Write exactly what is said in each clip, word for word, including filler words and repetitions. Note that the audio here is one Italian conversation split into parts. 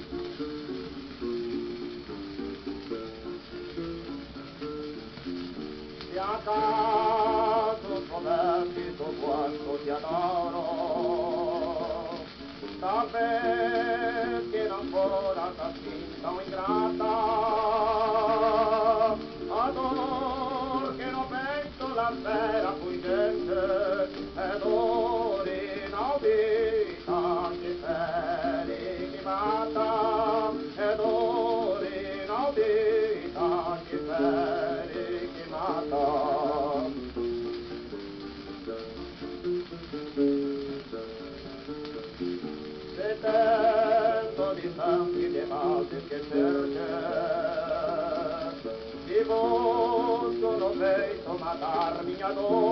Se a caso trovessi tu quanto ti adoro, sapessi che ancora t'assinta o ingrata, ador che non penso la sera fuggente, ed ora inaudita che sei chiamata, ed ora inaudita che sei chiamata. Se tento di santi di base che cerche, di possono peito matar minha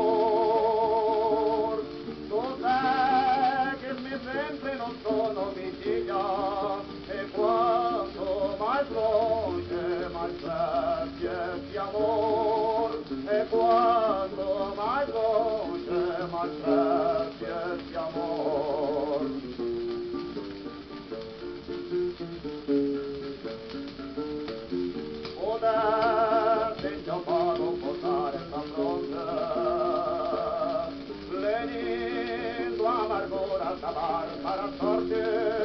dor, tu sai che mi sempre non sono vigilia, e quanto mais longe mais perto esse amor, e quanto mais longe mais perto esse amor. Potete già farlo portare sta fronte, venendo amargura sta barbara sorte,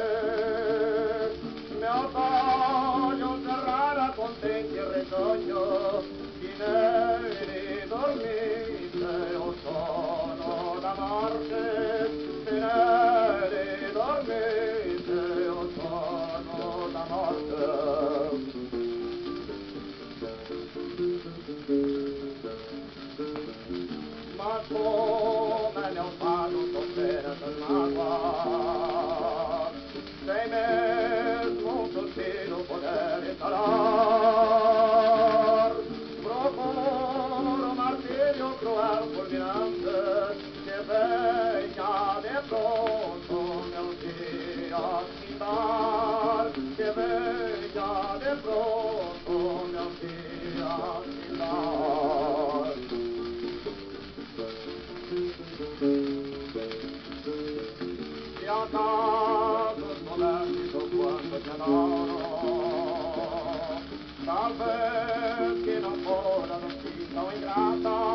mio sogno serrara contenti il risogno, di neri dormite o sono da morte, di neri dormite o sono da morte. Ma come ne ho fatto soffrire per l'acqua, sei mesmo un sospiro potere calar, procuro martirio cruel fulminante, che venga de pronto mio sia sindar, che venga de pronto mio sia sindar. Se a caso scoperti tu quanto ti adoro, salve che non ancora non si ingrata,